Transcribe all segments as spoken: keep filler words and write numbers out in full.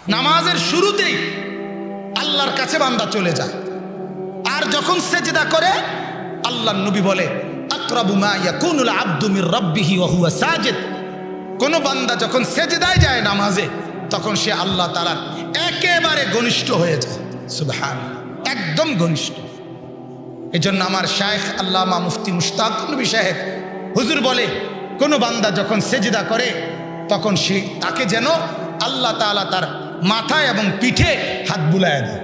নামাজের শুরুতেই আল্লাহর কাছে বান্দা চলে যায়, আর যখন সেজদা করে আল্লাহর নবী বলে আকরাবু মা ইয়াকুনুল আবদু মির রাব্বিহি ওয়া হুয়া সাজিদ। কোন বান্দা যখন সেজদায় যায় নামাজে, তখন সে আল্লাহ তাআলার একেবারে ঘনিষ্ঠ হয়ে যায়। সুবহানাল্লাহ, একদম ঘনিষ্ঠ। এজন্য আমার শায়েখ আল্লামা মুফতি মুশতাক নবী সাহেব হুজুর বলে, কোন বান্দা যখন সেজদা করে তখন সে তাকে যেন আল্লাহ তাআলা তার মাথায় এবং পিঠে হাত বুলায় দেয়।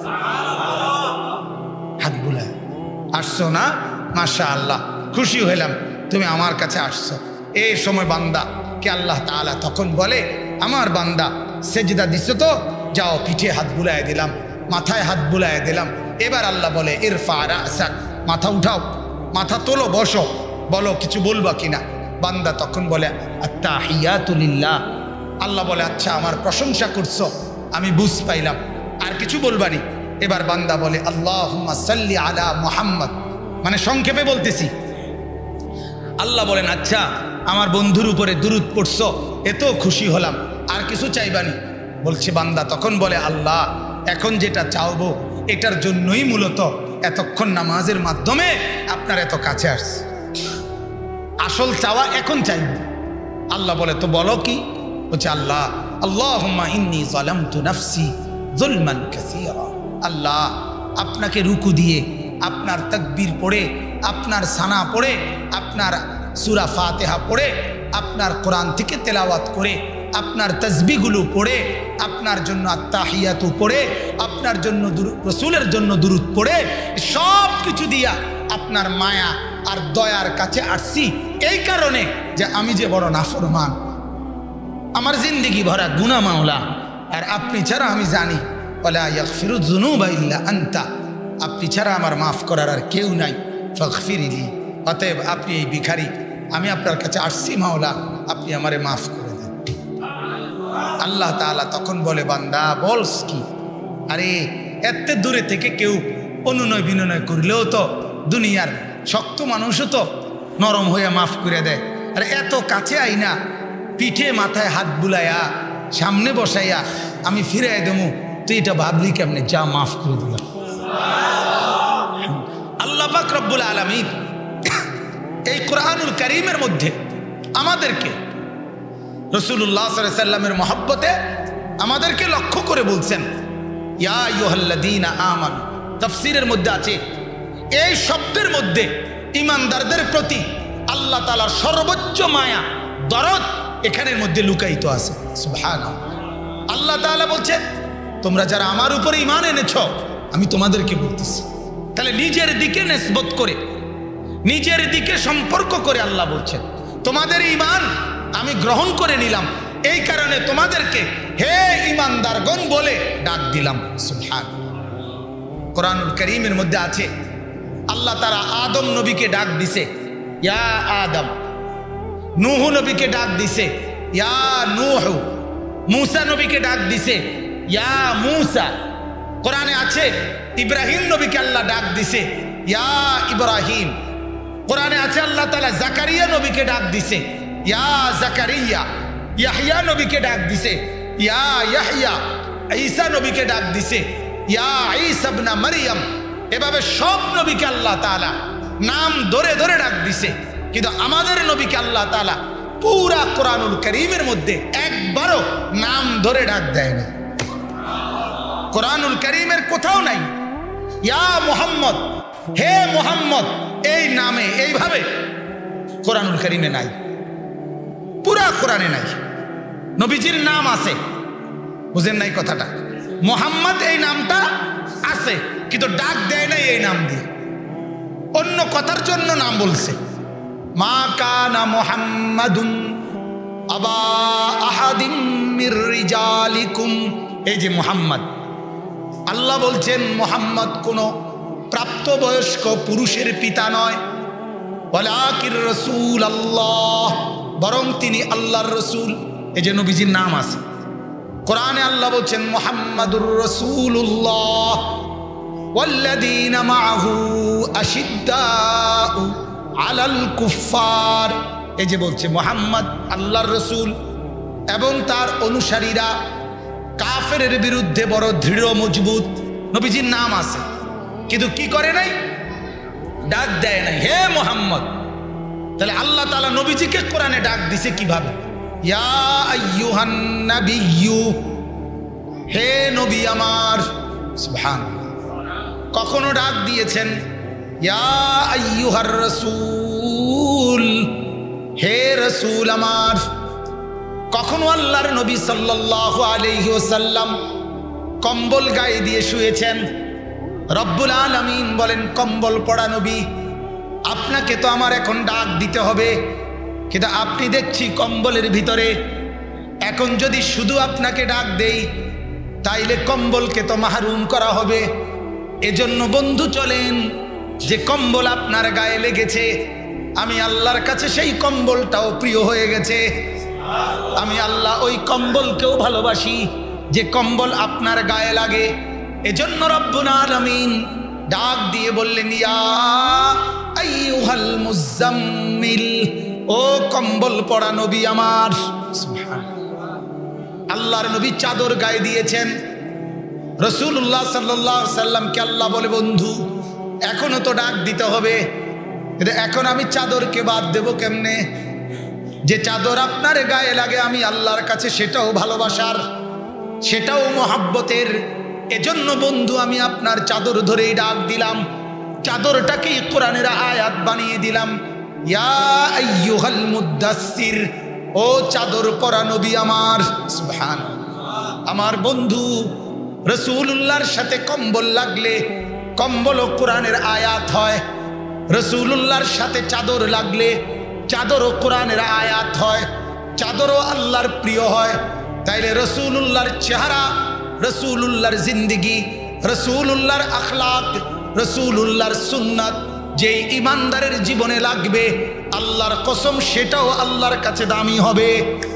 হাত বুলায়। আসছো না? মাশাআল্লাহ, খুশি হইলাম তুমি আমার কাছে আসছো। এই সময় বান্দা কে আল্লাহ তাআলা তখন বলে, আমার বান্দা সেজদা দিছো তো, যাও পিঠে হাত বুলায় দিলাম, মাথায় হাত বুলায় দিলাম। এবার আল্লাহ বলে ইরফা রাসাক, মাথা উঠাও, মাথা তোলো, বসো, বলো কিছু বলবা কিনা। বান্দা তখন বলে আত্তাহিয়াতু লিল্লাহ। আল্লাহ বলে আচ্ছা আমার প্রশংসা করছো, আমি বুঝ পাইলাম, আর কিছু বলবানি। এবার বান্দা বলে আল্লাহুম্মা সাল্লি আলা মুহাম্মদ, মানে সংক্ষেপে বলতেছি। আল্লাহ বলেন আচ্ছা আমার বন্ধুর উপরে দুরূদ পড়ছো, এত খুশি হলাম, আর কিছু চাইবানি। বলছে বান্দা তখন বলে আল্লাহ এখন যেটা চাওবো এটার জন্যই মূলত এতক্ষণ নামাজের মাধ্যমে আপনার এত কাছে আসছে, আসল চাওয়া এখন চাইব। আল্লাহ বলে তো বলো কি? বলছে আল্লাহ আল্লাহুম্মা ইন্নী যালামতু নাফসি যুলমান কাসীরা। আল্লাহ আপনাকে রুকু দিয়ে, আপনার তাকবীর পড়ে, আপনার সানা পড়ে, আপনার সূরা ফাতিহা পড়ে, আপনার কোরআন থেকে তেলাওয়াত করে, আপনার তাসবিহগুলো পড়ে, আপনার জন্য আত্তাহিয়াতু পড়ে, আপনার জন্য রাসূলের জন্য দুরূদ পড়ে, সব কিছু দিয়া আপনার মায়া আর দয়ার কাছে আসছি। এই কারণে যে আমি যে বড় নাফরমান, আমার জিন্দেগি ভরা গুনাহ মাওলা, আর আপনি ছাড়া আমি জানি ওয়ালা ইয়াগফিরু যুনুবা ইল্লা আনতা, আপনি ছাড়া আমার মাফ করার আর কেউ নাই। ফাগফিরলি, অতএব আপনি এই ভিখারি, আমি আপনার কাছে আসছি মাওলা, আপনি আমারে মাফ করে দেন। আল্লাহ তাআলা তখন বলে বান্দা বলস কি? আরে এত দূরে থেকে কেউ অনুনয় বিনয় করলেও তো দুনিয়ার শক্ত মানুষও তো নরম হয়ে মাফ করে দেয়। আরে এত কাছে আইনা পিঠে মাথায় হাত বুলাইয়া সামনে বসাইয়া আমি ফিরাই দেবো, তুই এটা ভাবলি কেমনে? যা মাফ করে দিলাম। আল্লাহ পাক রব্বুল আলামিন এই কোরআনুল কারীমের মধ্যে আমাদেরকে রাসূলুল্লাহ সাল্লাল্লাহু আলাইহি ওয়াসাল্লামের মহব্বতে আমাদেরকে লক্ষ্য করে বলছেন ইয়া আইয়ুহাল্লাযীনা আমানু। তাফসীরের মধ্যে আছে এই শব্দের মধ্যে ঈমানদারদের প্রতি আল্লাহ তাআলার সর্বোচ্চ মায়া, দরদ এখানের মধ্যে লুকায়িত আছে। সুবহানাল্লাহ। আল্লাহ তাআলা বলছেন তোমরা যারা আমার উপরে ঈমান এনেছো, আমি তোমাদেরকে বলতেছি। তাহলে নিজের দিকে নিসবত করে, নিজের দিকে সম্পর্ক করে আল্লাহ বলছেন তোমাদের ঈমান আমি গ্রহণ করে নিলাম, এই কারণে তোমাদেরকে হে ঈমানদারগণ বলে ডাক দিলাম। সুবহানাল্লাহ। কোরআনুল কারীমের মধ্যে আছে আল্লাহ তাআলা আদম নবীকে ডাক দিছে ইয়া আদম, নূহ নবীকে ডাক দিছে ইয়া নূহ, মূসা নবীকে ডাক দিছে ইয়া মূসা। কোরআনে আছে ইব্রাহিম নবীকে আল্লাহ ডাক দিছে ইয়া ইব্রাহিম। কোরআনে আছে আল্লাহ তাআলা জাকারিয়া নবীকে ডাক দিছে ইয়া জাকারিয়া। ইয়াহইয়া নবীকে ডাক দিছে ইয়া ইয়াহইয়া। ঈসা নবীকে ডাক দিছে ইয়া ঈসা ইবনে মারইয়াম। এভাবে সব নবীকে আল্লাহ তাআলা নাম ধরে ধরে ডাক দিছে, কিন্তু আমাদের নবীকে আল্লাহ তাআলা পুরা কোরআনুল কারীমের মধ্যে একবারও নাম ধরে ডাক দেয় না। কোরআনুল কারীমের কোথাও নাই ইয়া মুহাম্মদ, হে মুহাম্মদ এই নামে এইভাবে কোরআনুল কারীমে নাই, পুরা কোরআনে নাই। নবীজির নাম আছে, বুঝেন নাই কথাটা? মুহাম্মদ এই নামটা আছে, কিন্তু ডাক দেয় নাই এই নাম দিয়ে, অন্য কথার জন্য নাম বলছে। মা কানা মুহাম্মাদুন আবা আহাদিম মির রিজালিকুম। এই যে মুহাম্মদ, আল্লাহ বলছেন মুহাম্মদ কোন প্রাপ্তবয়স্ক পুরুষের পিতা নয়, ওয়ালাকির রাসূল আল্লাহ, বরং তিনি আল্লাহর রাসূল। এই যে নবীজির নাম আছে কোরআনে, আল্লাহ বলছেন মুহাম্মাদুর রাসূলুল্লাহ ওয়াল্লাযীনা মাআহু আশিদ্দাউ আলাল কুফফার। এই যে বলছে মুহাম্মদ আল্লাহর রাসূল এবং তার অনুসারীরা কাফেরের বিরুদ্ধে বড় দৃঢ় মজবুত। নবীজির নাম আছে, কিন্তু কি করে নাই? ডাক দেয় নাই হে মুহাম্মদ। তাহলে আল্লাহ তাআলা নবীজিকে কোরআনে ডাক দিছে কিভাবে? ইয়া আইয়ুহান নাবিয়্যু, হে নবী আমার। সুবহানাল্লাহ। কখনো ডাক দিয়েছেন ইয়া আইয়ুহার রাসূল, হে রাসূল আমার। কখনো আল্লাহর নবী সাল্লাল্লাহু আলাইহি ওয়াসাল্লাম কম্বল গায়ে দিয়ে শুয়েছেন। রব্বুল আলামিন বলেন, কম্বল পড়া নবী, আপনাকে তো আমার এখন ডাক দিতে হবে, কিন্তু আপনি দেখছি কম্বলের ভিতরে। এখন যদি শুধু আপনাকে ডাক দেই তাইলে কম্বলকে তো মাহরুম করা হবে। এজন্য বন্ধু চলেন, যে কম্বল আপনার গায়ে লেগেছে, আমি আল্লাহর কাছে সেই কম্বলটাও প্রিয় হয়ে গেছে। আমি আল্লাহ ওই কম্বলকেও ভালোবাসি যে কম্বল আপনার গায়ে লাগে। এজন্য রব্বুল আলামিন ডাক দিয়ে বললেন, ইয়া আইয়ুহাল মুজাম্মিল, ও কম্বল পড়া নবী আমার। আল্লাহর নবী চাদর গায়ে দিয়েছেন। রাসূলুল্লাহ সাল্লাল্লাহু আলাইহি সাল্লামকে আল্লাহ বলে, বন্ধু এখনো তো ডাক দিতে হবে, কিন্তু এখন আমি চাদরকে বাদ দেব কেমনে? যে চাদর আপনার গায়ে লাগে আমি আল্লাহর কাছে সেটাও ভালোবাসার, সেটাও মহাব্বতের। এজন্য বন্ধু আমি আপনার চাদর ধরেই ডাক দিলাম, চাদরটাকেই কোরআনের আয়াত বানিয়ে দিলাম। ইয়া আইয়ুহাল মুদ্দাসসির, ও চাদর পরা নবী আমার। সুবহানাল্লাহ। আমার বন্ধু রাসূলুল্লাহর সাথে কম্বল লাগলে কম্বলও কোরআনের আয়াত হয়, রাসূলুল্লাহর সাথে চাদর লাগলে চাদরও কোরআনের আয়াত হয়, চাদরও আল্লাহর প্রিয় হয়। তাইলে রাসূলুল্লাহর চেহারা, রাসূলুল্লাহর জিন্দেগি, রাসূলুল্লাহর আখলাক, রাসূলুল্লাহর সুন্নাত যেই ইমানদারের জীবনে লাগবে, আল্লাহর কসম সেটাও আল্লাহর কাছে দামি হবে,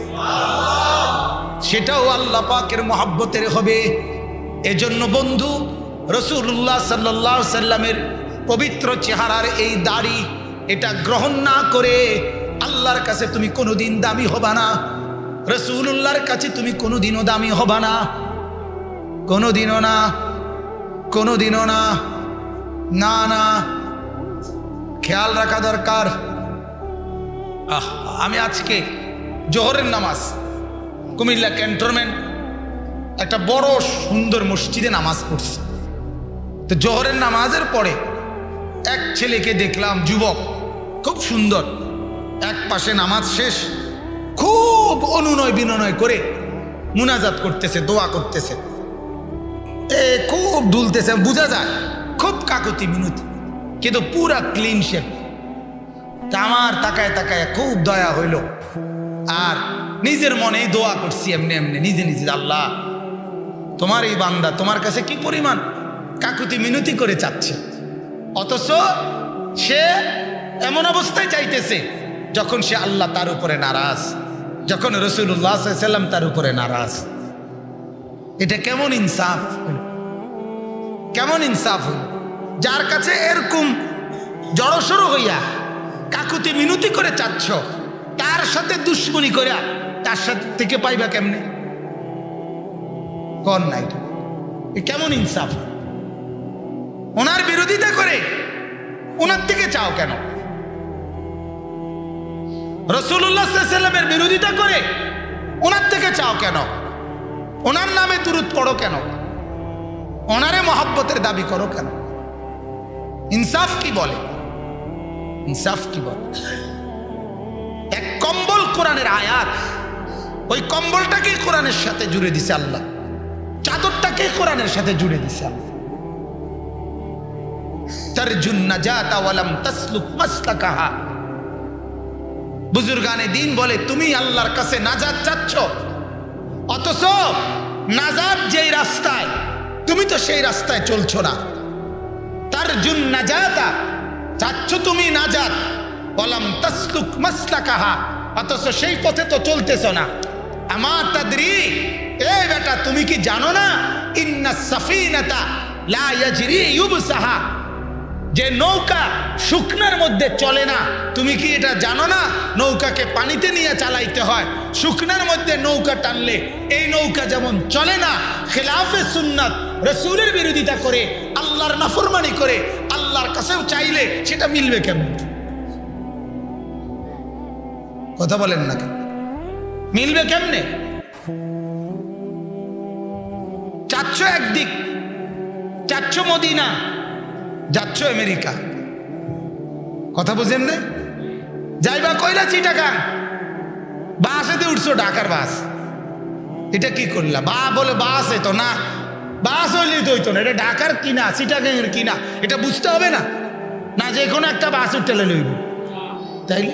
সেটাও আল্লাহ পাকের মহব্বতের হবে। এজন্য বন্ধু রাসূলুল্লাহ সাল্লাল্লাহু আলাইহি সাল্লামের পবিত্র চেহারার এই দাড়ি, এটা গ্রহণ না করে আল্লাহর কাছে তুমি কোনোদিন দামি হবা না, রাসূলুল্লাহর কাছে তুমি কোনোদিনও দামি হবা না, কোনোদিনও না, কোনোদিনও না, না না। খেয়াল রাখা দরকার। আহ আমি আজকে জোহরের নামাজ কুমিল্লা ক্যান্টনমেন্ট একটা বড় সুন্দর মসজিদে নামাজ পড়ছি। তো জোহরের নামাজের পরে এক ছেলেকে দেখলাম, যুবক, খুব সুন্দর, এক পাশে নামাজ শেষ, খুব অনুনয় বিনয় করে মুনাজাত করতেছে, দোয়া করতেছে, এ খুব দুলতেছে, বোঝা যায় খুব কাকুতি মিনতি, কিন্তু পুরা ক্লিন শেপ। তা আমার তাকায় তাকায় খুব দয়া হইল, আর নিজের মনেই দোয়া করছি এমনি এমনি নিজে নিজে, আল্লাহ তোমার এই বান্দা তোমার কাছে কি পরিমাণ কাকুতি মিনতি করে চাচ্ছে, অথচ সে এমন অবস্থায় চাইতেছে যখন সে আল্লাহ তার উপরে নারাজ, যখন রাসূলুল্লাহ সাল্লাল্লাহু আলাইহি সাল্লাম তার উপরে নারাজ। এটা কেমন ইনসাফ, কেমন ইনসাফ হইল? যার কাছে এরকম জড়সড় হইয়া কাকুতি মিনতি করে চাচ্ছ, তার সাথে দুশ্মনী করিয়া তার সাথে থেকে পাইবা কেমনে? কর নাই, কেমন ইনসাফ? ওনার বিরোধিতা করে ওনার থেকে চাও কেন? রাসূলুল্লাহ সাল্লাল্লাহু আলাইহি সাল্লামের বিরোধিতা করে ওনার থেকে চাও কেন? ওনার নামে দুরূদ পড়ো কেন? ওনারে মহব্বতের দাবি করো কেন? ইনসাফ কি বলে? ইনসাফ কি বলে? এক কম্বল কোরআনের আয়াত, ওই কম্বলটাকে কোরআনের সাথে জুড়ে দিছে আল্লাহ, চাদরটাকে কোরআনের সাথে জুড়ে দিছে আল্লাহ। তারজুন নাজাতা ওয়ালাম তাসলুক মাসলাকাহা। বুজুর্গানে দ্বীন বলে, তুমি আল্লাহর কাছে নাজাত চাচ্ছ, অথচ নাজাত যেই রাস্তায়, তুমি তো সেই রাস্তায় চলছো না। তারজুন নাজাতা, চাচ্ছ তুমি নাজাত, ওয়ালাম তাসলুক মাসলাকাহা, অথচ সেই পথে তো চলতেছ না। আমা তাদরি, এ বেটা তুমি কি জানো না, ইন্নাস সাফিনাতা লা ইয়াজরি ইউবসাহা, যে নৌকা শুকনার মধ্যে চলে না, তুমি কি এটা জানো না? নৌকাকে পানিতে নিয়ে চালাইতে হয়। শুকনার মধ্যে নৌকা টানলে এই নৌকা যেমন চলে না, খেলাফে সুন্নাত, রাসূলের বিরোধিতা করে, আল্লাহর নাফরমানি করে, আল্লাহর কাছেও চাইলে সেটা মিলবে কেমন? কথা বলেন না, মিলবে কেমনে? চাচ্ছ একদিক, চাচ্ছ মদিনা, যাচ্ছ আমেরিকা। কথা বুঝেন না? যাইবা কইলা চিটাগাং, বাসেতে উঠছো ঢাকার বাস। এটা কি করলা? বা বলে বাস এতো না, বাস হইলেই তো হইতো না, এটা ঢাকার কিনা চিটাগাং এর কিনা এটা বুঝতে হবে না? না যে কোনো একটা বাস উঠতে লইব, তাইলে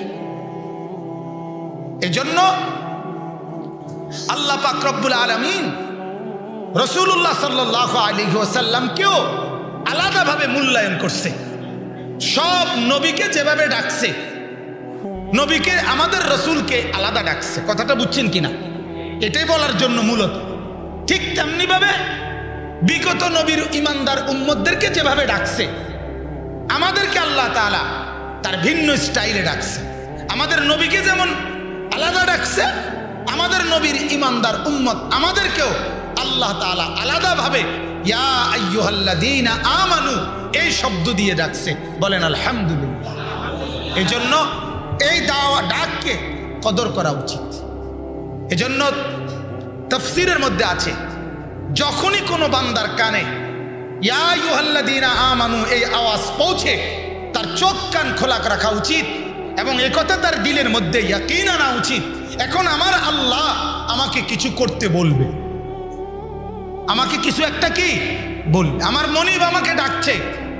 এজন্য আল্লাহ পাক রব্বুল আলামিন রাসূলুল্লাহ সাল্লাল্লাহু আলাইহি ওয়াসাল্লামকেও আলাদাভাবে মূল্যায়ন করছে। সব নবীকে যেভাবে ডাকছে, নবীকে আমাদের রসুলকে আলাদা ডাকছে। কথাটা বুঝছেন কিনা? এটাই বলার জন্য মূলত। ঠিক তেমনি ভাবে বিগত নবীর ইমানদার উম্মতদেরকে যেভাবে ডাকছে, আমাদেরকে আল্লাহ তাআলা তার ভিন্ন স্টাইলে ডাকছে। আমাদের নবীকে যেমন আলাদা ডাকছে, আমাদের নবীর ইমানদার উম্মত আমাদেরকেও আল্লাহ তাআলা আলাদাভাবে ইয়া আইয়ুহাল্লাযীনা আমানু এই শব্দ দিয়ে ডাকছে। বলেন আলহামদুলিল্লাহ। এজন্য এই দাওয়া ডাককে কদর করা উচিত। এজন্য তাফসীরের মধ্যে আছে, যখনই কোনো বান্দার কানে ইয়া আইয়ুহাল্লাযীনা আমানু এই আওয়াজ পৌঁছে, তার চোখ কান খোলা রাখা উচিত এবং এই কথা তার দিলের মধ্যে ইয়াকিন আনা উচিত, এখন আমার আল্লাহ আমাকে কিছু করতে বলবে, আমাকে কিছু একটা কি বলবে, আমার মনিব আমাকে ডাকছে।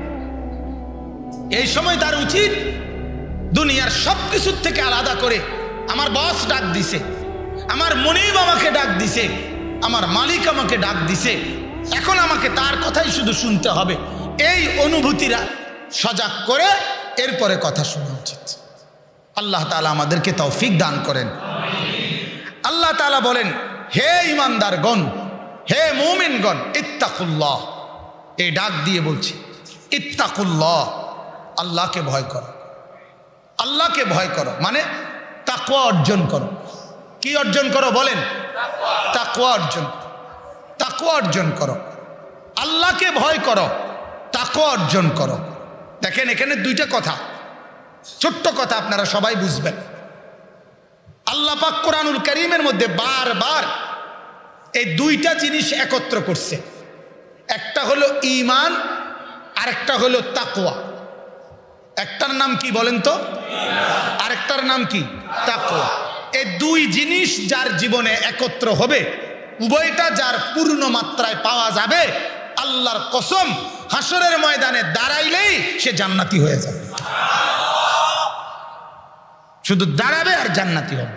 এই সময় তার উচিত দুনিয়ার সব কিছুর থেকে আলাদা করে আমার বস ডাক দিছে, আমার মনিব আমাকে ডাক দিছে, আমার মালিক আমাকে ডাক দিছে, এখন আমাকে তার কথাই শুধু শুনতে হবে, এই অনুভূতিরা সজাগ করে এরপরে কথা শোনা উচিত। আল্লাহ তাআলা আমাদেরকে তৌফিক দান করেন। আল্লাহ তাআলা বলেন, হে ঈমানদারগণ, হে মুমিনগণ, ইত্তাকুল্লাহ। এই ডাক দিয়ে বলছি ইত্তাকুল্লাহ, আল্লাহকে ভয় করো। আল্লাহকে ভয় করো মানে তাকওয়া অর্জন করো। কি অর্জন করো বলেন? তাকওয়া অর্জন। তাকওয়া অর্জন করো, আল্লাহকে ভয় করো, তাকওয়া অর্জন করো। দেখেন এখানে দুইটা কথা, ছোট্ট কথা, আপনারা সবাই বুঝবেন। আল্লাহ পাক কোরআনুল কারীমের মধ্যে বারবার এই দুইটা জিনিস একত্র করছে। একটা হলো ঈমান, আরেকটা হলো তাকওয়া। একটার নাম কি বলেন তো? আরেকটার নাম কি? তাকওয়া। এই দুই জিনিস যার জীবনে একত্র হবে, উভয়টা যার পূর্ণ মাত্রায় পাওয়া যাবে, আল্লাহর কসম হাসরের ময়দানে দাঁড়াইলেই সে জান্নাতি হয়ে যাবে। শুধু দাঁড়াবে আর জান্নাতি হবে।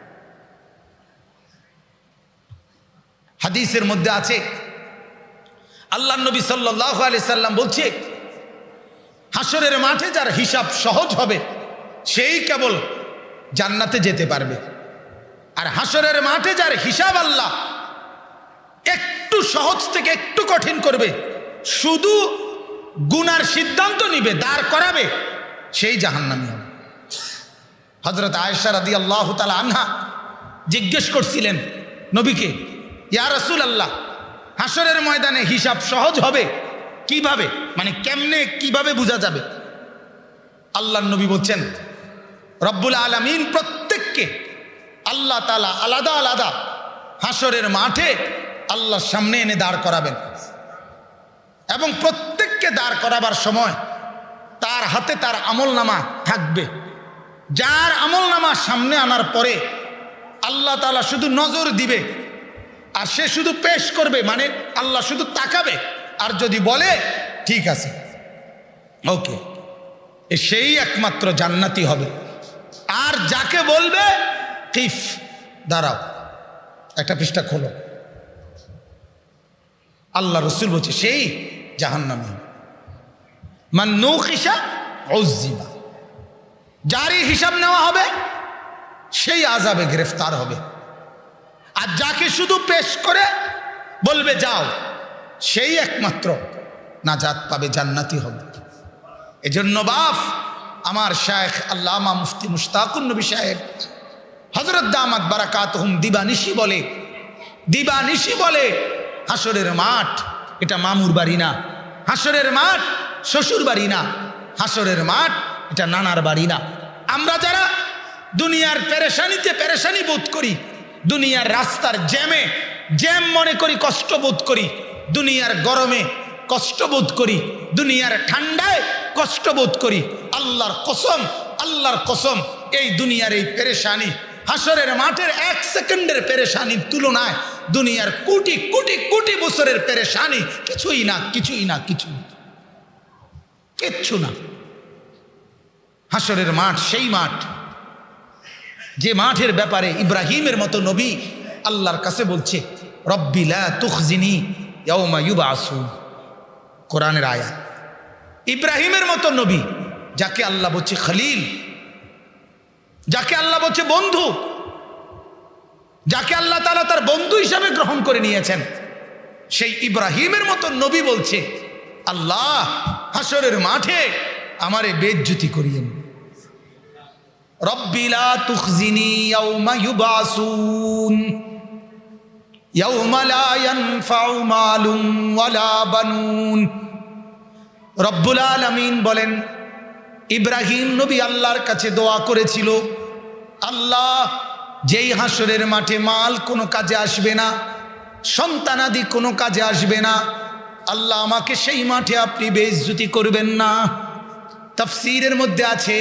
হাদিসের মধ্যে আছে, আল্লাহ নবী সাল্লাল্লাহু আলাইহি সাল্লাম বলছে, হাসরের মাঠে যার হিসাব সহজ হবে সেই কেবল জান্নাতে যেতে পারবে, আর হাসরের মাঠে যার হিসাব আল্লাহ একটু সহজ থেকে একটু কঠিন করবে, শুধু গুনার সিদ্ধান্ত নিবে, দাঁড় করাবে, সেই জাহান্নামী হবে। হযরত আয়েশা রাদিয়াল্লাহু তাআলা আনহা জিজ্ঞেস করছিলেন নবীকে, ইয়া রাসূলুল্লাহ, হাসরের ময়দানে হিসাব সহজ হবে কিভাবে, মানে কেমনে, কিভাবে বোঝা যাবে? আল্লাহর নবী বলছেন, রব্বুল আলামিন প্রত্যেককে আল্লাহ তাআলা আলাদা আলাদা হাসরের মাঠে আল্লাহর সামনে এনে দাঁড় করাবেন এবং প্রত্যেককে দাঁড় করাবার সময় তার হাতে তার আমলনামা থাকবে। যার আমলনামা সামনে আনার পরে আল্লাহ তাআলা শুধু নজর দিবে আর সে শুধু পেশ করবে, মানে আল্লাহ শুধু তাকাবে, আর যদি বলে ঠিক আছে ওকে, সেই একমাত্র জান্নাতি হবে। আর যাকে বলবে কিফ, দাঁড়াও, একটা পৃষ্ঠা খোলো, আল্লাহ রসুল বলছে সেই জাহান্নামী। মান নুকিশা উযিবা, যারই হিসাব নেওয়া হবে সেই আযাবে গ্রেফতার হবে। আর যাকে শুধু পেশ করে বলবে যাও, সেই একমাত্র নাজাত পাবে, জান্নাতি হবে। এজন্য বাপ আমার শায়েখ আল্লামা মুফতি মুশতাকুন নবী সাহেব হযরত দামাত বারাকাতুহুম দিবানিশি বলে, দিবানিশি বলে হাসরের মাঠ এটা মামুর বাড়ি না, হাসরের মাঠ শ্বশুর বাড়ি না, হাসরের মাঠ এটা নানার বাড়ি না। আমরা যারা দুনিয়ার পেরেশানিতে পেরেশানি বোধ করি, দুনিয়ার রাস্তার জ্যামে জ্যাম মনে করি কষ্ট বোধ করি, দুনিয়ার গরমে কষ্ট বোধ করি, দুনিয়ার ঠান্ডায় কষ্ট বোধ করি, আল্লাহর কসম আল্লাহর কসম এই দুনিয়ার এই পেরেশানি হাসরের মাঠের এক সেকেন্ডের পেরেশানির তুলনায় দুনিয়ার কোটি কোটি কোটি বছরের পেরেশানি কিছুই না, কিছুই না, কিছুই কিচ্ছু না। হাসরের মাঠ সেই মাঠ যে মাঠের ব্যাপারে ইব্রাহিমের মতো নবী আল্লাহর কাছে বলছে রব্বি লা তুখজিনি ইয়াউমা ইউবআসুন, কোরআনের আয়াত। ইব্রাহিমের মতো নবী যাকে আল্লাহ বলছে খলিল, যাকে আল্লাহ বলছে বন্ধু, যাকে আল্লাহ তাআলা তার বন্ধু হিসাবে গ্রহণ করে নিয়েছেন, সেই ইব্রাহিমের মতো নবী বলছে আল্লাহ হাসরের মাঠে আমারে বেইজ্জতি করিয়েন। রব্বি লা তুখজিনি ইয়াউমা ইউবআসুন ইয়াউমা লা ইয়ানফাউ মালুন ওয়ালা বানুন। রব্বুল আলামিন বলেন ইব্রাহিম নবী আল্লাহর কাছে দোয়া করেছিল, আল্লাহ যেই হাসরের মাঠে মাল কোনো কাজে আসবে না, সন্তানাদি কোনো কাজে আসবে না, আল্লাহ আমাকে সেই মাঠে আপনি বেইজ্জতি করবেন না। তাফসীরের মধ্যে আছে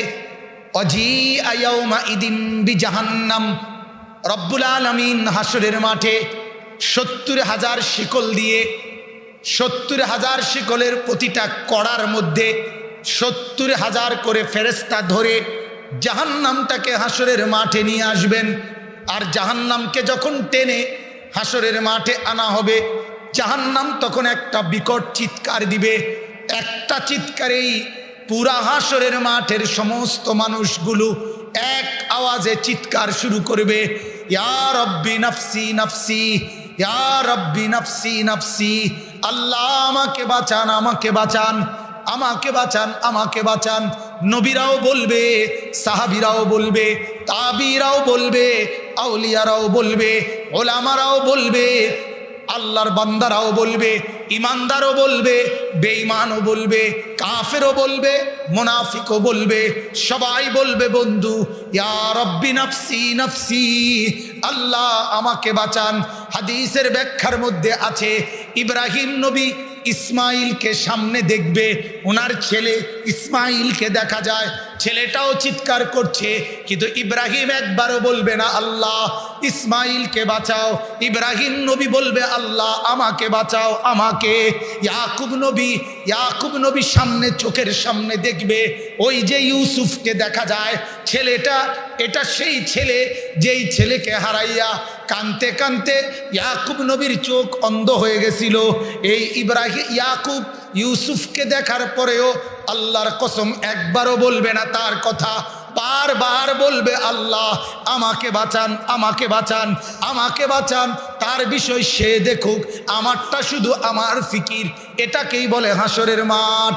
অজিআ ইয়াউমা ইদিন বিজাহান্নাম, রব্বুল আলামিন হাসরের মাঠে সত্তর হাজার শিকল দিয়ে, সত্তর হাজার শিকলের প্রতিটা কড়ার মধ্যে সত্তর হাজার করে ফেরেশতা ধরে জাহান্নামটাকে হাসরের মাঠে নিয়ে আসবেন। আর জাহান্নামকে যখন টেনে হাসরের মাঠে আনা হবে, জাহান্নাম তখন একটা বিকট চিৎকার দিবে। একটা চিৎকারেই পুরা হাসরের মাঠের সমস্ত মানুষগুলো এক আওয়াজে চিৎকার শুরু করবে, ইয়া রব্বি নাফসি নাফসি, ইয়া রব্বি নাফসি নাফসি, আল্লাহ আমাকে বাঁচান, আমাকে বাঁচান, আমাকে বাঁচান, আমাকে বাঁচান। নবীরাও বলবে, সাহাবীরাও বলবে, তাবিরাও বলবে, আউলিয়ারাও বলবে, ওলামারাও বলবে, আল্লাহর বান্দারাও বলবে, ইমানদারও বলবে, বেঈমানও বলবে, কাফেরও বলবে, মুনাফিকও বলবে, সবাই বলবে বন্ধু ইয়া রব্বি নাফসি নাফসি, আল্লাহ আমাকে বাঁচান। হাদিসের ব্যাখ্যার মধ্যে আছে ইব্রাহিম নবী ইসমাইলকে সামনে দেখবে, ওনার ছেলে ইসমাইলকে দেখা যায়, ছেলেটাও চিৎকার করছে, কিন্তু ইব্রাহিম একবারও বলবে না আল্লাহ ইসমাইলকে বাঁচাও। ইব্রাহিম নবী বলবে আল্লাহ আমাকে বাঁচাও, আমাকে। ইয়াকুব নবী ইয়াকুব নবী সামনে চোখের সামনে দেখবে ওই যে ইউসুফকে দেখা যায়, ছেলেটা এটা সেই ছেলে যেই ছেলেকে হারাইয়া কানতে কানতে ইয়াকুব নবীর চোখ অন্ধ হয়ে গেছিল। এই ইব্রাহিম ইয়াকুব ইউসুফকে দেখার পরেও আল্লাহর কসম একবারও বলবে না তার কথা, বারবার বলবে আল্লাহ আমাকে বাঁচান, আমাকে বাঁচান, আমাকে বাঁচান। তার বিষয় সে দেখুক, আমারটা শুধু আমার ফিকির। এটাকেই বলে হাসরের মাঠ।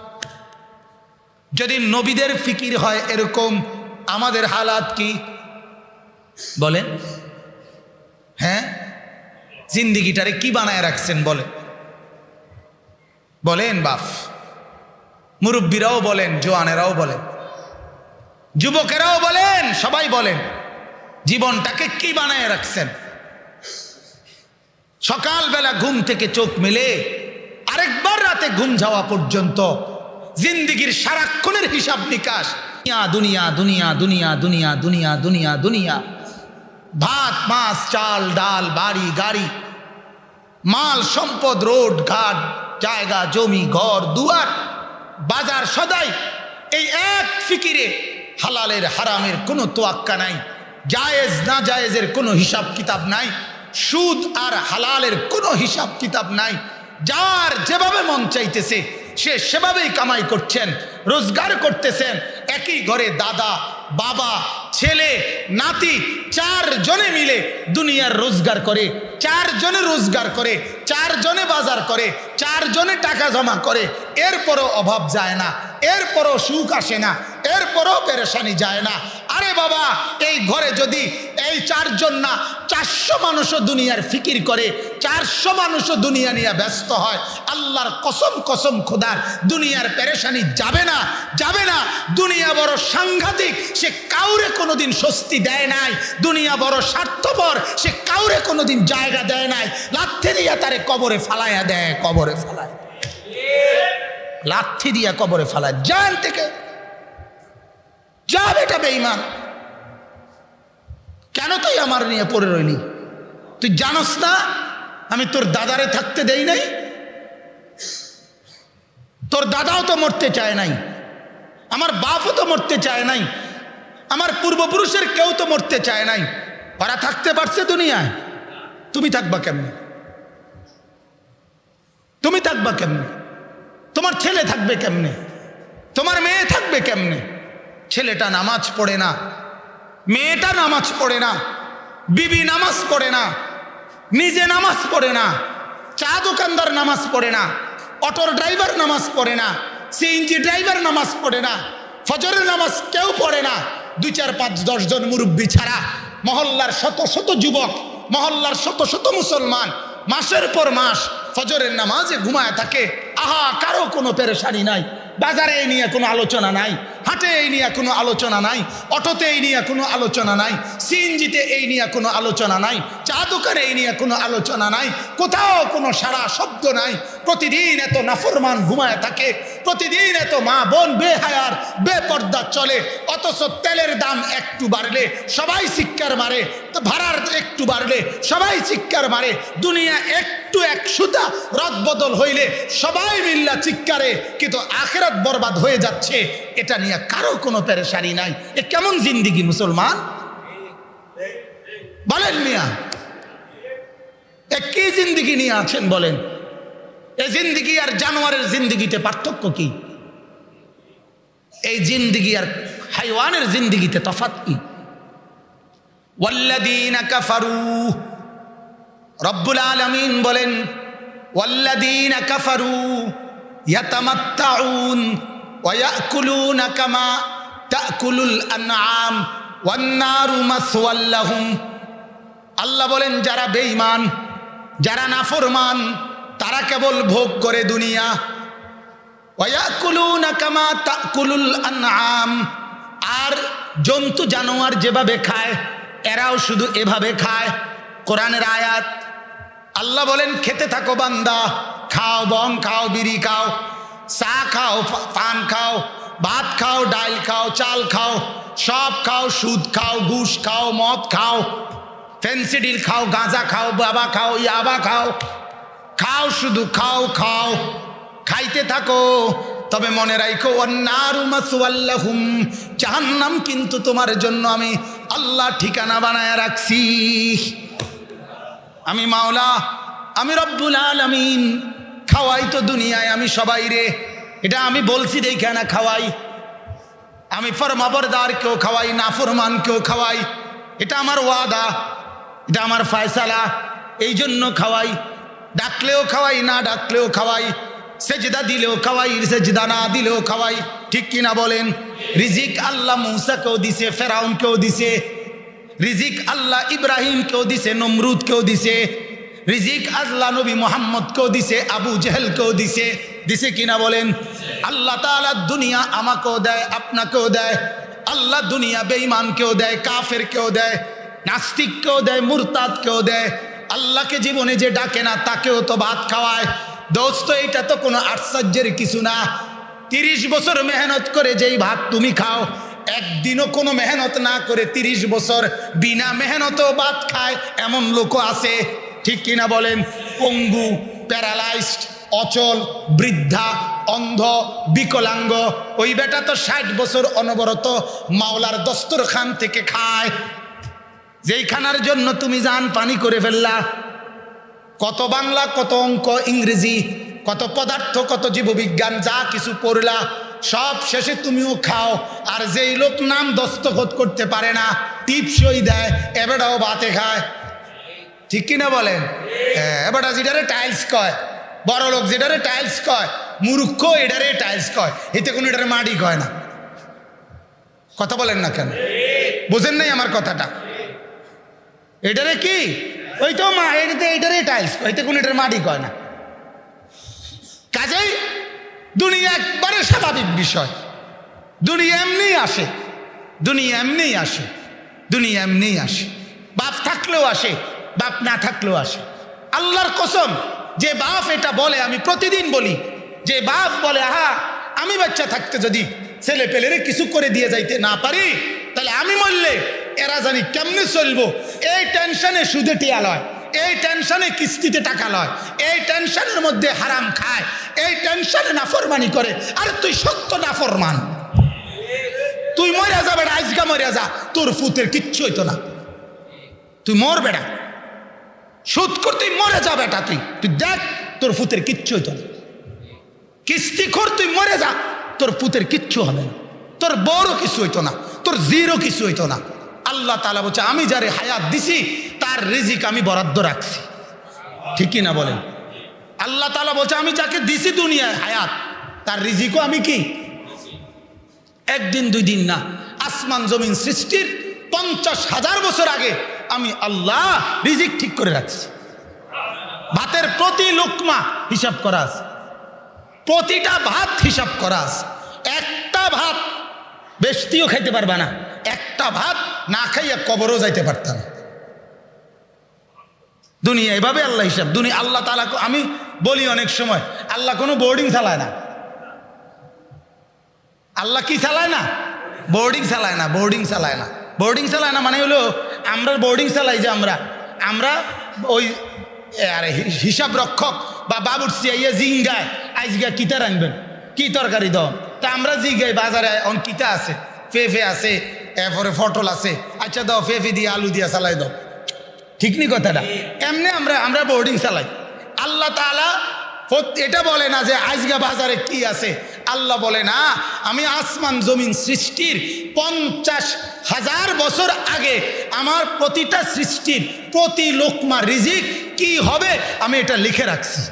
যদি নবীদের ফিকির হয় এরকম, আমাদের হালাত কি বলেন? হ্যাঁ, জিন্দিগিটারে কি বানায় রাখছেন বলেন, বলেন বাপ। মুরব্বীরাও বলেন, জোয়ানেরাও বলেন, যুবকেরাও বলেন, সবাই বলেন, জীবনটাকে কি বানায় রাখছেন? সকালবেলা ঘুম থেকে চোখ মেলে আরেকবার রাতে ঘুম যাওয়া পর্যন্ত জিন্দিগির সারাক্ষণের হিসাব নিকাশ, দুনিয়া দুনিয়া দুনিয়া দুনিয়া দুনিয়া দুনিয়া দুনিয়া, ভাত মাছ চাল ডাল বাড়ি গাড়ি মাল সম্পদ রোড ঘাট জায়গা জমি ঘর দুয়ার বাজার সদাই, এই এক ফিকিরে হালালের হারামের কোনো তোয়াক্কা নাই, জায়েজ না জায়েজের কোনো হিসাব কিতাব নাই, সুদ আর হালালের কোনো হিসাব কিতাব নাই। যার যেভাবে মন চাইতেছে সে সেভাবেই কামাই করছেন, রোজগার করতেছেন। একই ঘরে দাদা বাবা ছেলে নাতি চারজনে মিলে দুনিয়ার রোজগার করে, চারজনে রোজগার করে, চারজনে বাজার করে, চারজনে টাকা জমা করে, এরপরও অভাব যায় না, এরপরও সুখ আসে না, এরপরও পেরেশানি যায় না। আরে বাবা, এই ঘরে যদি এই চারজন না, চারশো মানুষও দুনিয়ার ফিকির করে, চারশো মানুষও দুনিয়া নিয়ে ব্যস্ত হয়। আল্লাহর কসম কসম খোদার, দুনিয়ার পেরেশানি যাবে না, যাবে না। দুনিয়া বড় সাংঘাতিক, সে কাউরে কোনোদিন স্বস্তি দেয় নাই। দুনিয়া বড় স্বার্থপর, সে কাউরে কোনোদিন জায়গা দেয় নাই। লাথি দিয়া তারে কবরে ফালাইয়া দেয়, কবরে ফালায়, লাথি দিয়া কবরে ফালায়। জান থেকে যা বেটা বেঈমান, কেন তুই আমার নিয়ে পড়ে রইলি? তুই জানোস না আমি তোর দাদারে থাকতে দেই নাই? তোর দাদাও তো মরতে চায় নাই, আমার বাপও তো মরতে চায় নাই, আমার পূর্বপুরুষের কেউ তো মরতে চায় নাই। ওরা থাকতে পারছে দুনিয়ায়, তুমি থাকবা কেমনে? তুমি থাকবা কেমনে? তোমার ছেলে থাকবে কেমনে? তোমার মেয়ে থাকবে কেমনে? ছেলেটা নামাজ পড়ে না, মেয়েটা নামাজ পড়ে না, বিবি নামাজ পড়ে না, নিজে নামাজ পড়ে না, চা দোকানদার নামাজ পড়ে না, অটোর ড্রাইভার নামাজ পড়ে না, সিএনজি ড্রাইভার নামাজ পড়ে না, ফজরের নামাজ কেউ পড়ে না। দুই চার পাঁচ দশ জন মুরব্বী ছাড়া মহল্লার শত শত যুবক, মহল্লার শত শত মুসলমান মাসের পর মাস ফজরের নামাজে ঘুমায় থাকে। আহা, কারো কোনো পেরেশানি নাই, বাজারে এই নিয়ে কোনো আলোচনা নাই, হাটে এই নিয়ে কোনো আলোচনা নাই, অটোতে এই নিয়ে কোনো আলোচনা নাই, সিএনজিতে এই নিয়ে কোনো আলোচনা নাই, চা দোকানে এই নিয়ে কোনো আলোচনা নাই, কোথাও কোনো সারা শব্দ নাই। প্রতিদিন এত নাফরমান ঘুমায় থাকে, প্রতিদিন এত মা বোন বেহায়ার বেপর্দা চলে। অথচ তেলের দাম একটু বাড়লে সবাই চিৎকার মারে, তো ভাড়ার একটু বাড়লে সবাই চিৎকার মারে, দুনিয়া একটু এক সুতা রদ বদল হইলে সবাই মিল্লা চিৎকারে, কিন্তু আখিরাত বরবাদ হয়ে যাচ্ছে, এটা নিয়ে কারো কোনো পেরেশানি নাই। এ কেমন জিন্দিগি মুসলমান বলেন মিয়া? এ কি জিন্দিগি নিয়ে আছেন বলেন? এই জিন্দিগি আর জানোয়ারের জিন্দিগিতে পার্থক্য কি? এই জিন্দিগি আর হাইওয়ানের জিন্দিগিতে তফাৎ কি? ওয়াল্লাযীনা কাফারু, রব্বুল আলামিন বলেন ওয়াল্লাযীনা কাফারু ইয়াতামাত্তাউন ওয়া ইয়াকুলুনা কামা তাকুলুল আনআম ওয়ান নারু মাসওয়াল লাহুম। আল্লাহ বলেন যারা বেঈমান, যারা নাফরমান, তারা কেবল ভোগ করে দুনিয়া। ওয়া ইয়াকুলুনা কামা তাকুলুল আনআম, আর জন্তু জানোয়ার যেভাবে খায় এরাও শুধু এভাবে খায়। কোরআনের আয়াত, আল্লাহ বলেন খেতে থাকো বান্দা, খাও, বং খাও, বিড়ি খাও, চা খাও, পান খাও, ভাত খাও, ডাল খাও, চাল খাও, সব খাও, সুদ খাও, ঘুষ খাও, মদ খাও, ফেন্সিডিল খাও, গাঁজা খাও, বাবা খাও, ইয়াবা খাও, খাও, শুধু খাও খাও, খাইতে থাকো। তবে মনে রাখো ওয়ান্নারু মাসওয়াল লাহুম, জাহান্নাম কিন্তু তোমার জন্য আমি আল্লাহ ঠিকানা বানায় রাখছি। আমি মাওলা, আমি রব্বুল আলামিন, খাওয়াই তো দুনিয়ায় আমি সবাই রে, এটা আমি বলছি দেখে না খাওয়াই। আমি ফরমাবরদার কেউ খাওয়াই, নাফরমান কেউ খাওয়াই, এটা আমার ওয়াদা, এটা আমার ফয়সালা, এই জন্য খাওয়াই। ডাকলেও খাওয়াই, না ডাকলেও খাওয়াই, সেজদা দিলেও খাওয়াই, সেজদা না দিলেও খাওয়াই, ঠিক কিনা বলেন? রিজিক আল্লাহ মূসাকেও দিছে, ফেরাউনকেও দিছে, রিজিক আল্লাহ ইব্রাহিমকেও দিছে, নমরুদকেও দিছে, রিজিক আল্লাহ নবী মুহাম্মদকেও দিছে, আবু জেহেলকেও দিছে, দিছে কিনা বলেন? আল্লাহ তাআলা দুনিয়া আমাকেও দেয়, আপনাকেও দেয়। আল্লাহ দুনিয়া বেঈমানকেও দেয়, কাফেরকেও দেয়, নাস্তিককেও দেয়, মুরতাদকেও দেয়। আল্লাহকে জীবনে যে ডাকে না তাকেও তো ভাত খাওয়ায়। দোস্ত, এটা তো কোনো আশ্চর্যের কিছু না। তিরিশ বছর মেহনত করে যেই ভাত তুমি খাও, একদিনও কোনো মেহনত না করে তিরিশ বছর বিনা মেহনতও ভাত খায় এমন লোকও আছে, ঠিক কিনা বলেন? পঙ্গু, প্যারালাইজড, অচল, বৃদ্ধা, অন্ধ, বিকলাঙ্গ, ওই বেটা তো ষাট বছর অনবরত মাওলার দস্তরখান থেকে খায়, যেই খানার জন্য তুমি জান পানি করে ফেললা। কত বাংলা, কত অঙ্ক, ইংরেজি, কত পদার্থ, কত জীববিজ্ঞান, যা কিছু পড়লা সব শেষে তুমিও খাও। আর যেই লোক নাম দস্তখত করতে পারে না, টিপসই দেয়, এবেটাও ভাতে খায়, ঠিক কিনা বলেন? এবেটা যেটারে টাইলস কয়, বড় লোক যেটারে টাইলস কয়, মূর্খ এটারে টাইলস কয়, এতে কোনো এটারে মাটি কয় না। কথা বলেন না কেন? বোঝেন নাই আমার কথাটা? এটারে কি ওই তো মা এটাতে এটারে টাইলস হইতে কোন এটার মাটি কয় না। কাজেই দুনিয়া একবারে স্বাভাবিক বিষয়, দুনিয়া এমনি আসে, দুনিয়া এমনি আসে, দুনিয়া এমনি আসে, বাপ থাকলেও আসে, বাপ না থাকলেও আসে। আল্লাহর কসম, যে বাপ এটা বলে, আমি প্রতিদিন বলি, যে বাপ বলে আহা আমি বাচ্চা থাকতে যদি ছেলে পেলেরে কিছু করে দিয়ে যাইতে না পারি, তাহলে আমি মরলে এরা জানি কেমনে চলবো, এই টেনশনে সুদে টিয়া লয়, এই টেনশনে কিস্তিতে টাকা লয়, এই টেনশনের মধ্যে হারাম খায়, এই টেনশনে নাফরমানি করে। আরে তুই সত্য নাফরমান, তুই মরিয়া যা বেটা, আজকা মরিয়া যা, তোর ফুতের কিচ্ছু হইতো না, তুই মর বেটা, সুদ করতে মরে যা বেটা, তুই তুই দেখ তোর ফুতের কিচ্ছু হইতো না, কিস্তি কর তুই মরে যা, তোর পুতের কিচ্ছু হবে না, তোর বড় কিছু হইতো না, তোর জিরো কিছু হইতো না। আল্লাহ তাআলা বলছে আমি যারে হায়াত দিছি তার রিজিক আমি বরাদ্দ রাখছি, ঠিকই না বলেন? আল্লাহ তাআলা বলছে আমি যাকে দিছি দুনিয়ায় হায়াত তার রিজিকও আমি কি একদিন দুই দিন না, আসমান জমিন সৃষ্টির পঞ্চাশ হাজার বছর আগে আমি আল্লাহ রিজিক ঠিক করে রাখছি। ভাতের প্রতি লোকমা হিসাব করা আছে, প্রতিটা ভাত হিসাব করা আছে। একটা ভাত বেশতিও খাইতে পারবা না, একটা ভাত না খাইয়া কবরও যাইতে পারতাম। দুনিয়া এভাবে আল্লাহ হিসাব। দুনিয়া আল্লাহ তাআলা, আমি বলি অনেক সময় আল্লাহ কোনো বোর্ডিং চালায় না। আল্লাহ কি চালায় না? বোর্ডিং চালায় না, বোর্ডিং চালায় না, বোর্ডিং চালায় না মানে হলো আমরা বোর্ডিং চালাই যে আমরা আমরা ওই আরে হিসাব রক্ষক বা বাবুর্চি আইয়া জিঙ্গায় আইজগা কিতা রাখবেন, কি তরকারি দাও, তা আমরা জিগাই বাজারে অন কিতা আছে, ফেফে আছে, এরপরে পটল আছে, আচ্ছা দাও ফেফে দিয়ে আলু দিয়া চালাই দাও, ঠিক নি কথাটা? এমনি আমরা আমরা বোর্ডিং চালাই। আল্লাহ তাআলা এটা বলে না যে আজকে বাজারে কি আছে, আল্লাহ বলে না আমি আসমান জমিন সৃষ্টির পঞ্চাশ হাজার বছর আগে আমার প্রতিটা সৃষ্টির প্রতি লোকমা রিজিক কি হবে আমি এটা লিখে রাখছি।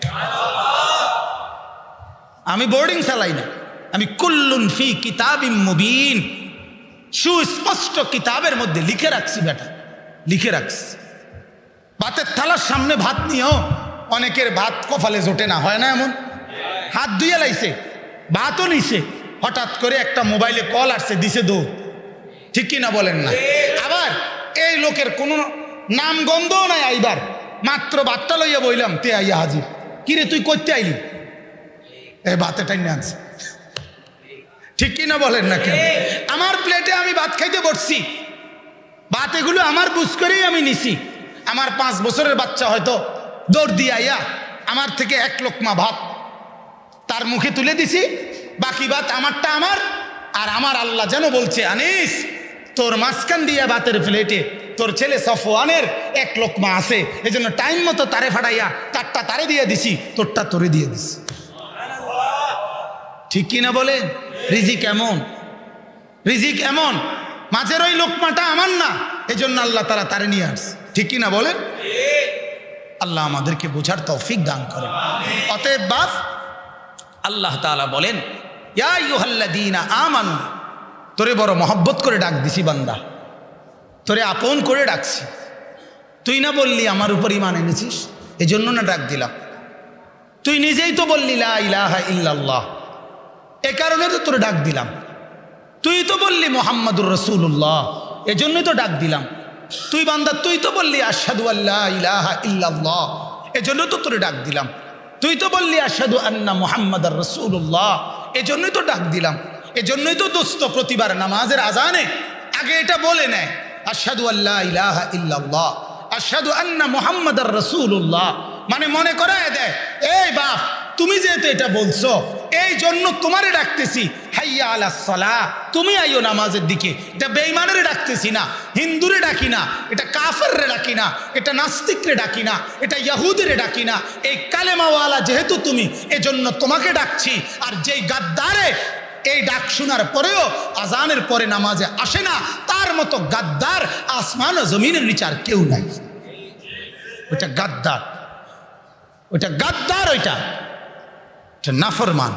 আমি বোর্ডিং চালাই না, আমি কুল্লুন ফি কিতাবিম মুবিন, সুস্পষ্ট কিতাবের মধ্যে লিখে রাখছি বেটা, লিখে রাখছি। ভাতের থালার সামনে ভাত নিয়েও অনেকের ভাত কপালে জোটে না, হয় না এমন? হাত ধুয়ে লাইছে, ভাতও নিছে, হঠাৎ করে একটা মোবাইলে কল আসছে, দিছে দৌড়, ঠিক কিনা বলেন না? আবার এই লোকের কোনো নাম গন্ধও নাই, আইবার মাত্র ভাতটা লইয়া বইলাম, তে আইয়া হাজির, কিরে তুই করতে আইলি, এই ভাতে টাইনে আনছে, ঠিক কিনা বলেন না? কেন আমার প্লেটে আমি ভাত খাইতে বসছি, ভাত এগুলো আমার বুঝ করেই আমি নিছি। আমার পাঁচ বছরের বাচ্চা হয়তো দৌড় দিয়ে আইয়া আমার থেকে এক লোকমা ভাত তার মুখে তুলে দিছি, বাকি ভাত আমারটা আমার, আর আমার আল্লাহ যেন বলছে আনিস তোর মাঝখান দিয়া ভাতের প্লেটে তোর ছেলে সফওয়ানের এক লোকমা আছে, এই জন্য টাইম মতো তারে ফাটাইয়া তারটা তারে দিয়ে দিছি, তোরটা তোরে দিয়ে দিছি, ঠিক কিনা বলে? রিজিক এমন, রিজিক এমন, মাঝের ওই লোকমাটা আমার না, এই জন্য আল্লাহ তারা তারে নিয়ে আসছে, ঠিক কিনা বলেন? আল্লাহ আমাদেরকে বোঝার তৌফিক দান করেন। অতএব বাপ আল্লাহ তাআলা বলেন ইয়া আইয়ুহাল্লাযীনা আমানু, তোরে বড় মহব্বত করে ডাক দিছি বান্দা, তোরে আপন করে ডাকছি, তুই না বললি আমার উপর ঈমান এনেছিস, এজন্য না ডাক দিলাম, তুই নিজেই তো বললি লা ইলাহা ইল্লাল্লাহ, এ কারণে তো তোরে ডাক দিলাম, তুই তো বললি মুহাম্মাদুর রাসূলুল্লাহ, এজন্যই তো ডাক দিলাম, তুই বান্দা তুই তো বললি আশহাদু আল্লা ইলাহা ইল্লাল্লাহ, এজন্য তো তোরে ডাক দিলাম, তুই তো বললি আশহাদু আন্না মুহাম্মাদার রাসূলুল্লাহ, এজন্যই তো ডাক দিলাম, এজন্যই তো দোস্ত প্রতিবার নামাজের আজানে আগে এটা বলে নেয় আশহাদু আল্লা ইলাহা ইল্লাল্লাহ আশহাদু আন্না মুহাম্মাদার রাসূলুল্লাহ, মানে মনে করায় দেয় এই বাপ তুমি যেহেতু এটা বলছো এই জন্য তোমারে ডাকতেছি, হাইয়া আলাস সালাহ, তুমি আইও নামাজের দিকে। এটা বেঈমানের ডাকতেছি না, হিন্দুরে ডাকি না, এটা কাফেররে ডাকি না, এটা নাস্তিকরে ডাকি না, এটা ইহুদিরে ডাকি না, এই কালেমাওয়ালা যেহেতু তুমি, এজন্য তোমাকে ডাকছি। আর যেই গাদ্দারে এই ডাক শোনার পরেও আজানের পরে নামাজে আসে না, তার মতো গাদ্দার আসমান ও জমিনের নিচে আর কেউ নাই। ওইটা গাদ্দার, ওইটা গাদ্দার, ওইটা এটা নাফরমান,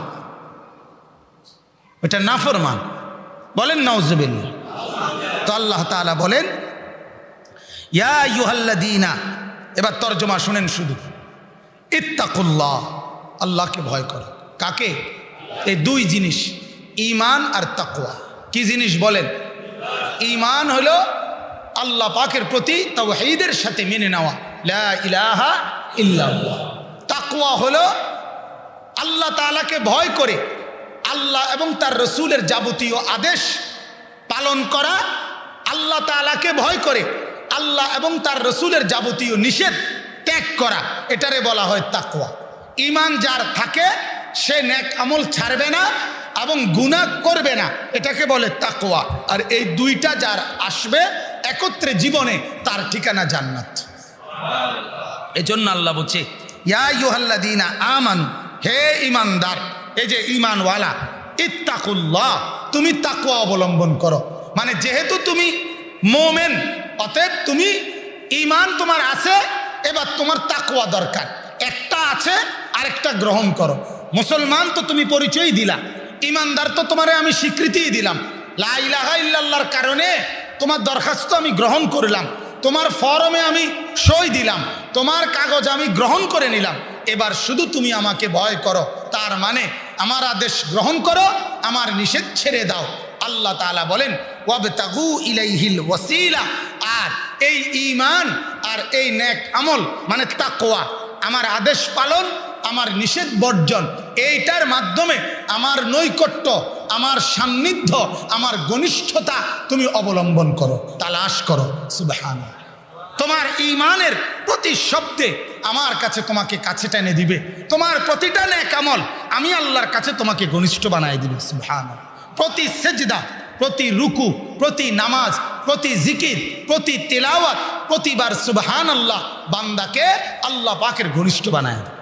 ওইটা নাফরমান, বলেন নাউজুবিল্লাহ। তো আল্লাহ তাআলা বলেন ইয়া আইয়ুহাল্লাযীনা, এবার তরজমা শুনেন শুধু, ইত্তাকুল্লাহ, আল্লাহকে ভয় করো। কাকে? এই দুই জিনিস, ঈমান আর তাকওয়া। কি জিনিস বলেন? ঈমান হলো আল্লাহ পাকের প্রতি তাওহীদের সাথে মেনে নেওয়া, লা ইলাহা ইল্লাল্লাহ। তাকওয়া হলো আল্লাহ তাআলাকে ভয় করে আল্লাহ এবং তার রসুলের যাবতীয় আদেশ পালন করা, আল্লাহ তাআলাকে ভয় করে আল্লাহ এবং তার রসুলের যাবতীয় নিষেধ ত্যাগ করা, এটারে বলা হয় তাকওয়া। ঈমান যার থাকে সে নেক আমল ছাড়বে না এবং গুনাহ করবে না, এটাকে বলে তাকওয়া। আর এই দুইটা যার আসবে একত্রে জীবনে, তার ঠিকানা জান্নাত। এজন্য আল্লাহ বলছে ইয়া আইয়ুহাল্লাযীনা আমানু, হে ঈমানদার, এই যে ঈমানওয়ালা, ইত্তাকুল্লাহ, তুমি তাকওয়া অবলম্বন করো। মানে যেহেতু তুমি মুমিন, অতএব তুমি ঈমান তোমার আছে, এবার তোমার তাকওয়া দরকার। একটা আছে আরেকটা গ্রহণ করো। মুসলমান তো তুমি পরিচয় দিলা, ঈমানদার তো তোমারে আমি স্বীকৃতিই দিলাম, লা ইলাহা ইল্লাল্লাহর কারণে তোমার দরখাস্ত আমি গ্রহণ করলাম, তোমার ফরমে আমি সই দিলাম, তোমার কাগজ আমি গ্রহণ করে নিলাম। এবার শুধু তুমি আমাকে ভয় করো, তার মানে আমার আদেশ গ্রহণ করো, আমার নিষেধ ছেড়ে দাও। আল্লাহ তাআলা বলেন ওয়াবতাগু ইলাইহিল ওয়াসিলা, আর এই ঈমান আর এই নেক আমল মানে তাকওয়া, আমার আদেশ পালন, আমার নিষেধ বর্জন, এইটার মাধ্যমে আমার নৈকট্য, আমার সান্নিধ্য, আমার ঘনিষ্ঠতা তুমি অবলম্বন করো, তালাশ করো। সুবহানাল্লাহ। তোমার ঈমানের প্রতি শব্দে আমার কাছে তোমাকে কাছে টেনে দিবে, তোমার প্রতিটা নেক আমল আমি আল্লাহর কাছে তোমাকে ঘনিষ্ঠ বানায় দিবে। সুবহানাল্লাহ। প্রতি সেজদা, প্রতি রুকু, প্রতি নামাজ, প্রতি জিকির, প্রতি তিলাওয়াত, প্রতিবার সুবহানাল্লাহ বান্দাকে আল্লাহ পাকের ঘনিষ্ঠ বানায়।